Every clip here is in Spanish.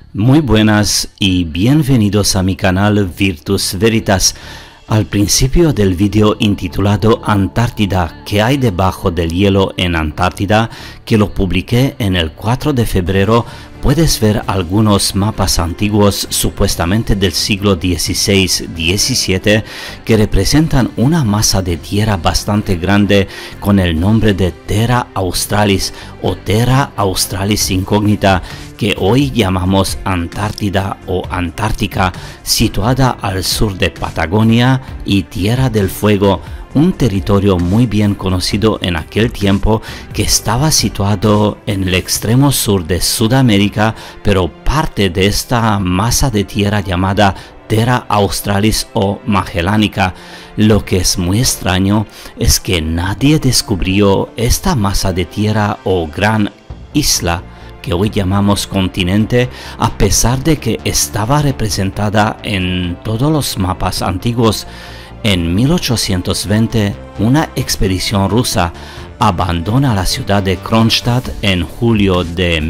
Muy buenas y bienvenidos a mi canal Virtus Veritas. Al principio del vídeo intitulado Antártida, ¿qué hay debajo del hielo en Antártida?, que lo publiqué en el 4 de febrero, puedes ver algunos mapas antiguos supuestamente del siglo XVI-XVII que representan una masa de tierra bastante grande con el nombre de Terra Australis o Terra Australis Incógnita, que hoy llamamos Antártida o Antártica, situada al sur de Patagonia y Tierra del Fuego, un territorio muy bien conocido en aquel tiempo que estaba situado en el extremo sur de Sudamérica, pero parte de esta masa de tierra llamada Terra Australis o Magellánica. Lo que es muy extraño es que nadie descubrió esta masa de tierra o gran isla que hoy llamamos continente, a pesar de que estaba representada en todos los mapas antiguos. En 1820, una expedición rusa abandona la ciudad de Kronstadt en julio de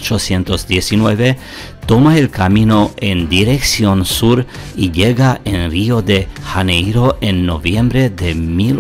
1819, toma el camino en dirección sur y llega en Río de Janeiro en noviembre de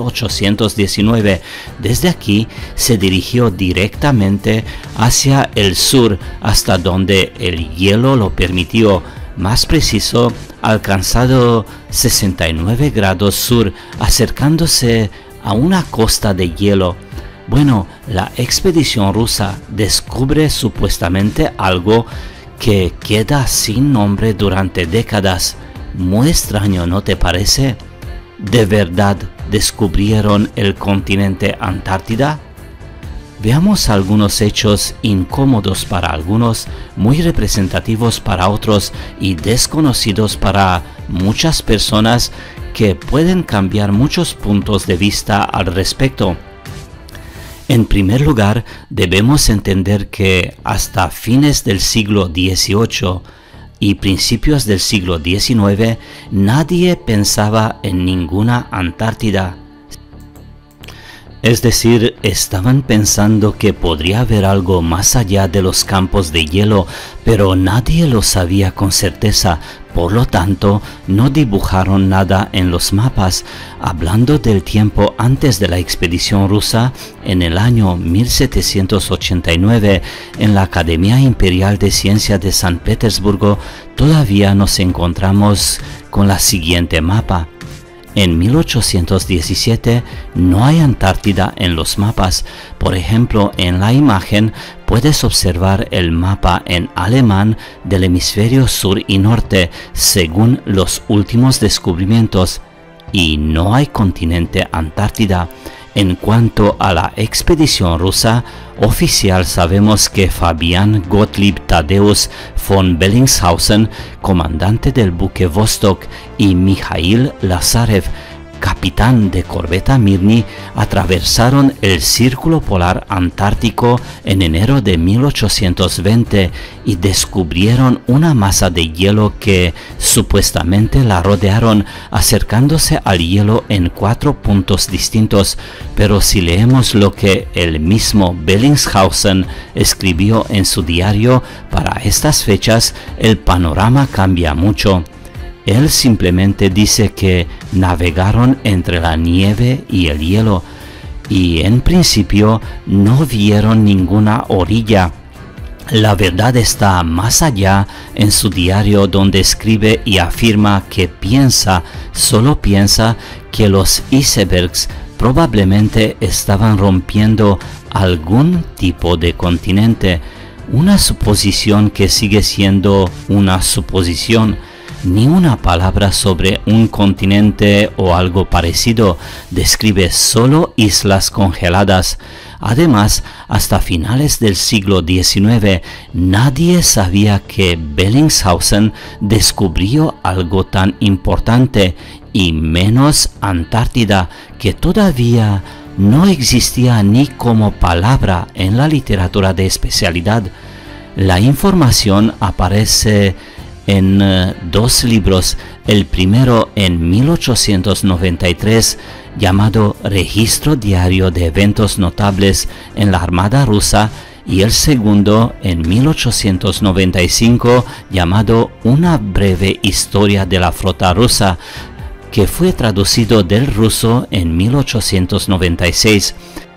1819. Desde aquí se dirigió directamente hacia el sur hasta donde el hielo lo permitió, más preciso, alcanzado 69 grados sur, acercándose a una costa de hielo. Bueno, la expedición rusa descubre supuestamente algo que queda sin nombre durante décadas. Muy extraño, ¿no te parece? ¿De verdad descubrieron el continente Antártida? Veamos algunos hechos incómodos para algunos, muy representativos para otros y desconocidos para muchas personas, que pueden cambiar muchos puntos de vista al respecto. En primer lugar, debemos entender que hasta fines del siglo XVIII y principios del siglo XIX, nadie pensaba en ninguna Antártida. Es decir, estaban pensando que podría haber algo más allá de los campos de hielo, pero nadie lo sabía con certeza. Por lo tanto, no dibujaron nada en los mapas. Hablando del tiempo antes de la expedición rusa, en el año 1789, en la Academia Imperial de Ciencias de San Petersburgo, todavía nos encontramos con la siguiente mapa. En 1817 no hay Antártida en los mapas. Por ejemplo, en la imagen puedes observar el mapa en alemán del hemisferio sur y norte, según los últimos descubrimientos, y no hay continente Antártida. En cuanto a la expedición rusa oficial, sabemos que Fabian Gottlieb Tadeusz von Bellingshausen, comandante del buque Vostok, y Mikhail Lazarev, capitán de corbeta Mirny, atravesaron el círculo polar antártico en enero de 1820 y descubrieron una masa de hielo que supuestamente la rodearon, acercándose al hielo en 4 puntos distintos. Pero si leemos lo que el mismo Bellingshausen escribió en su diario para estas fechas, el panorama cambia mucho. Él simplemente dice que navegaron entre la nieve y el hielo y en principio no vieron ninguna orilla. La verdad está más allá en su diario, donde escribe y afirma que solo piensa que los icebergs probablemente estaban rompiendo algún tipo de continente. Una suposición que sigue siendo una suposición. Ni una palabra sobre un continente o algo parecido, describe solo islas congeladas. Además, hasta finales del siglo XIX, nadie sabía que Bellingshausen descubrió algo tan importante, y menos Antártida, que todavía no existía ni como palabra en la literatura de especialidad. La información aparece en 2 libros, el primero en 1893, llamado Registro Diario de Eventos Notables en la Armada Rusa, y el segundo en 1895 llamado Una breve historia de la flota rusa, que fue traducido del ruso en 1896.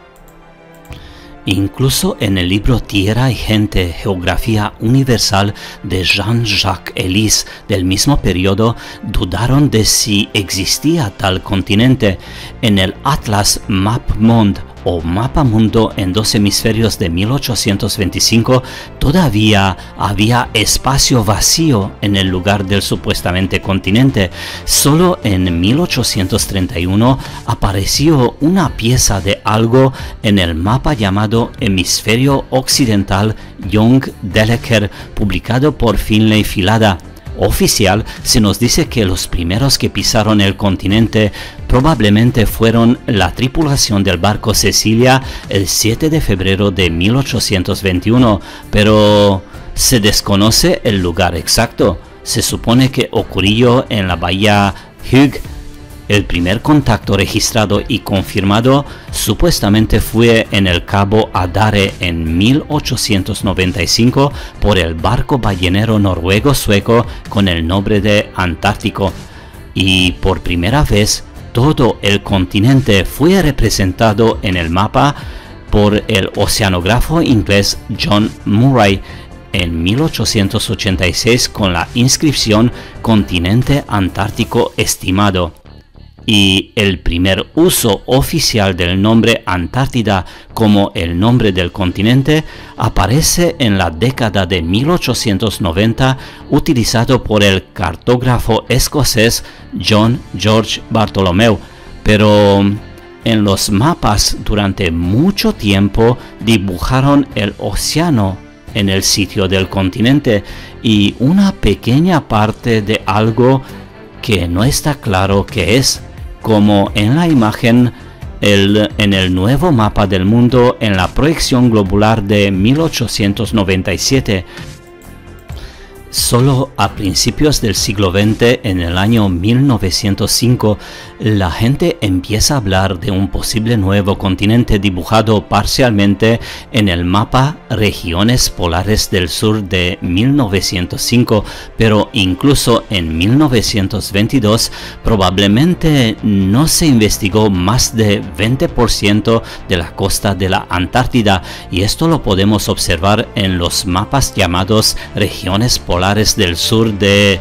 Incluso en el libro Tierra y Gente, Geografía Universal de Jean-Jacques Ellis del mismo periodo, dudaron de si existía tal continente. En el Atlas Map-Monde o Mapa Mundo en 2 hemisferios de 1825, todavía había espacio vacío en el lugar del supuestamente continente. Solo en 1831 apareció una pieza de algo en el mapa llamado Hemisferio Occidental Young-Deleker, publicado por Finlay Filada. Oficial, se nos dice que los primeros que pisaron el continente probablemente fueron la tripulación del barco Cecilia el 7 de febrero de 1821, pero se desconoce el lugar exacto. Se supone que ocurrió en la bahía Hugh. El primer contacto registrado y confirmado supuestamente fue en el Cabo Adare en 1895 por el barco ballenero noruego-sueco con el nombre de Antártico, y por primera vez todo el continente fue representado en el mapa por el oceanógrafo inglés John Murray en 1886 con la inscripción Continente Antártico Estimado. Y el primer uso oficial del nombre Antártida como el nombre del continente aparece en la década de 1890, utilizado por el cartógrafo escocés John George Bartholomew, pero en los mapas durante mucho tiempo dibujaron el océano en el sitio del continente y una pequeña parte de algo que no está claro qué es, como en la imagen en el nuevo mapa del mundo en la proyección globular de 1897. Solo a principios del siglo XX, en el año 1905, la gente empieza a hablar de un posible nuevo continente dibujado parcialmente en el mapa Regiones Polares del Sur de 1905, pero incluso en 1922 probablemente no se investigó más de 20% de la costa de la Antártida, y esto lo podemos observar en los mapas llamados Regiones Polares del Sur de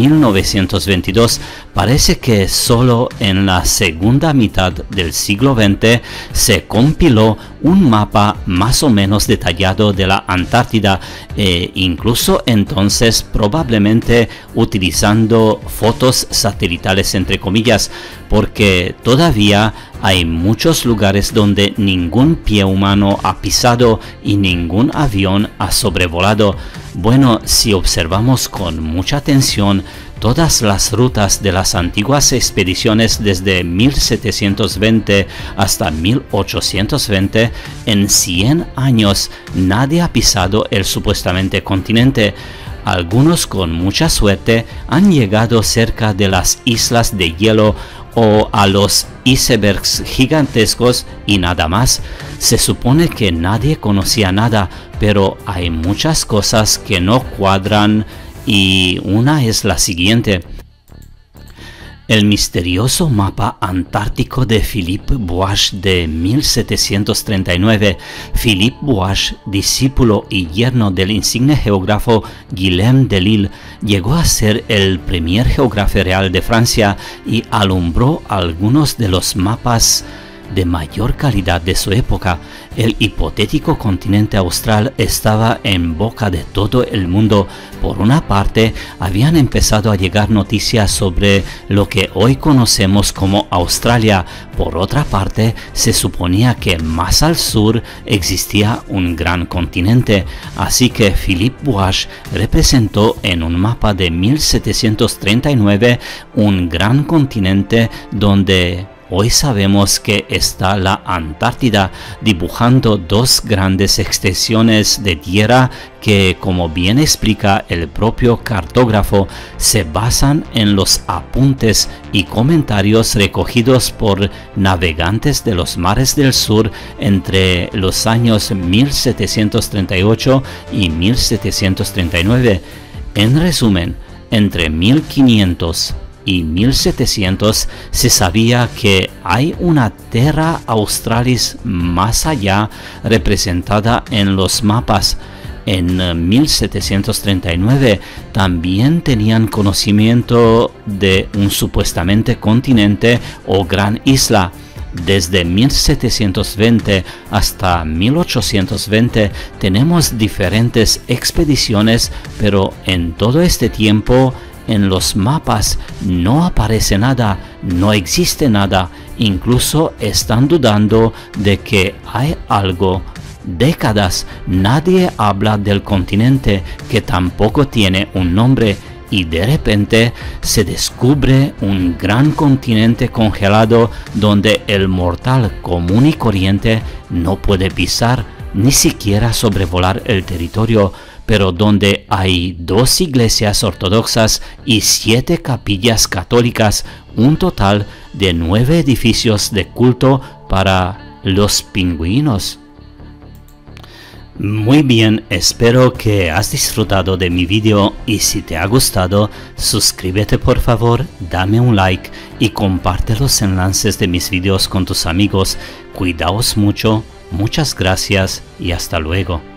1922. Parece que solo en la segunda mitad del siglo XX se compiló un mapa más o menos detallado de la Antártida, e incluso entonces probablemente utilizando fotos satelitales entre comillas, porque todavía hay muchos lugares donde ningún pie humano ha pisado y ningún avión ha sobrevolado. Bueno, si observamos con mucha atención todas las rutas de las antiguas expediciones desde 1720 hasta 1820, en 100 años nadie ha pisado el supuestamente continente. Algunos con mucha suerte han llegado cerca de las islas de hielo o a los icebergs gigantescos y nada más. Se supone que nadie conocía nada, pero hay muchas cosas que no cuadran, y una es la siguiente. El misterioso mapa antártico de Philippe Boage de 1739. Philippe Boage, discípulo y yerno del insigne geógrafo Guillaume Delisle, llegó a ser el primer geógrafo real de Francia y alumbró algunos de los mapas de mayor calidad de su época. El hipotético continente austral estaba en boca de todo el mundo. Por una parte, habían empezado a llegar noticias sobre lo que hoy conocemos como Australia. Por otra parte, se suponía que más al sur existía un gran continente. Así que Philippe Boage representó en un mapa de 1739 un gran continente donde hoy sabemos que está la Antártida, dibujando dos grandes extensiones de tierra que, como bien explica el propio cartógrafo, se basan en los apuntes y comentarios recogidos por navegantes de los mares del sur entre los años 1738 y 1739. En resumen, entre 1500 y 1700 se sabía que hay una Terra Australis más allá, representada en los mapas. En 1739 también tenían conocimiento de un supuestamente continente o gran isla. Desde 1720 hasta 1820 tenemos diferentes expediciones, pero en todo este tiempo en los mapas no aparece nada, no existe nada, incluso están dudando de que hay algo. Décadas nadie habla del continente, que tampoco tiene un nombre, y de repente se descubre un gran continente congelado donde el mortal común y corriente no puede pisar, ni siquiera sobrevolar el territorio, pero donde hay 2 iglesias ortodoxas y 7 capillas católicas, un total de 9 edificios de culto para los pingüinos. Muy bien, espero que has disfrutado de mi video, y si te ha gustado, suscríbete por favor, dame un like y comparte los enlaces de mis videos con tus amigos. Cuidaos mucho, muchas gracias y hasta luego.